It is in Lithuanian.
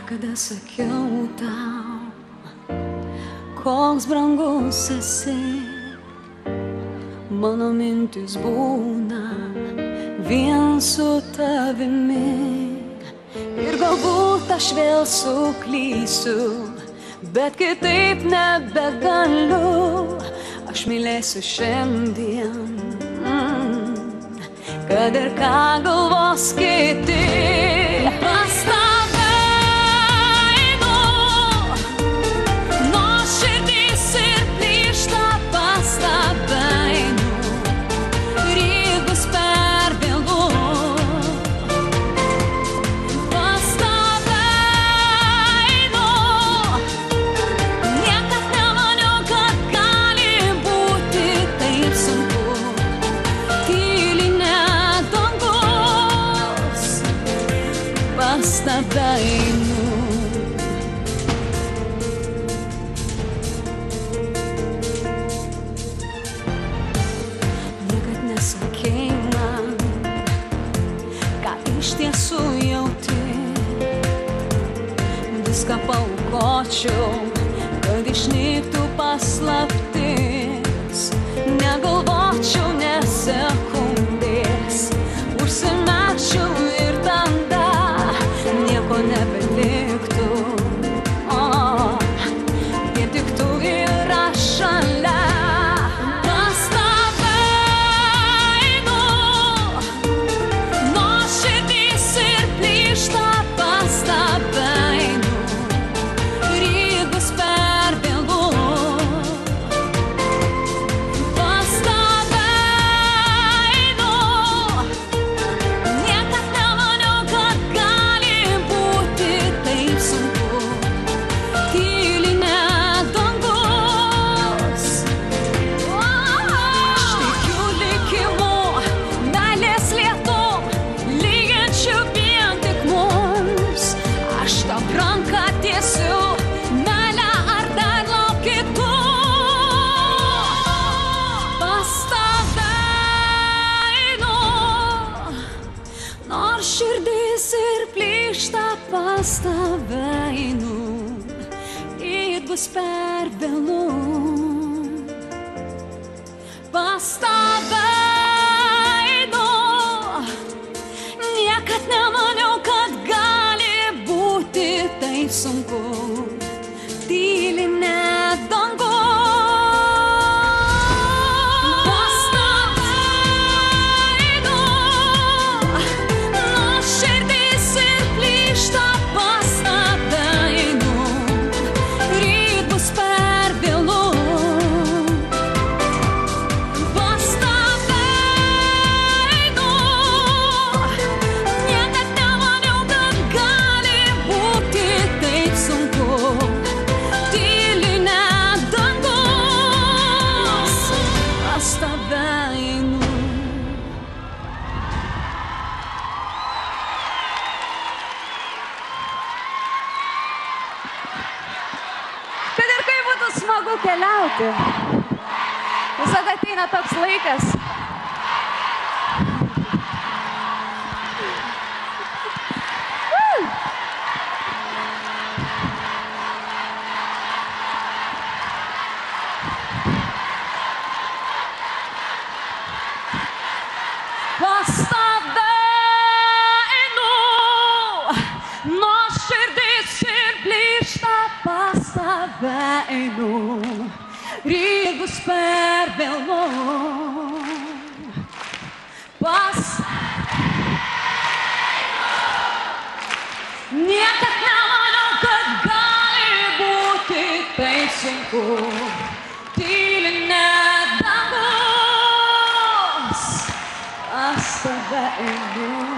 Niekada sakiau tau, koks brangus esi. Mano mintis būna vien su tavimi. Ir galbūt aš vėl suklysiu, bet kitaip nebegaliu. Aš mylėsiu šiandien, kad ir ką galvos kiti. Pas tave einu, nors širdis ir plyšta. Pas tave einu, ryt bus per vėlu. Pas tave einu, niekad nemaniau, kad gali būti taip sunku. Tyli net dangus, pas tave einu. Niekad nesakei man, ką iš tiesų jauti. Viską paaukočiau, kad išnyktų paslaptis. Negalvočiau nė sekundės, užsimerkčiau ir tada nieko nebeliktų. Vien tik tu ir aš šalia. Pas tave einu, nors širdis ir plyšta. Pas tave einu, ryt bus per vėlu. Pas tave einu, niekad nemaniau, kad gali būti taip sunku. Tyli net dangus. Aš tikiu likimu, meilės lietum, lyginčiau vien tik mums. Aš tau ranką tiesiu, meilę ar dar lauki tu. Pas tave einu, nors širdis ir plyšta. Pas tave einu, ryt bus per vėlu. Pas tave einu, niekad nemaniau, kad gali būti taip sunku. Tyli net dangus. Pas tave einu, nors širdis ir plyšta. Pas tave einu, ryt bus per vėlu. Pas tave einu, niekad nemaniau, kad gali būti taip sunku. Tyli net dangus. Pas tave einu. Kad ir kaip būtų smagu keliauti, visada ateina toks laikas. Pas tave einu, nors širdis ir plyšta. Pas tave einu, ryt bus per vėlu. Pas niekad nemaniau, kad gali būti taip sunku. Tyli net dangus. Pas tave einu.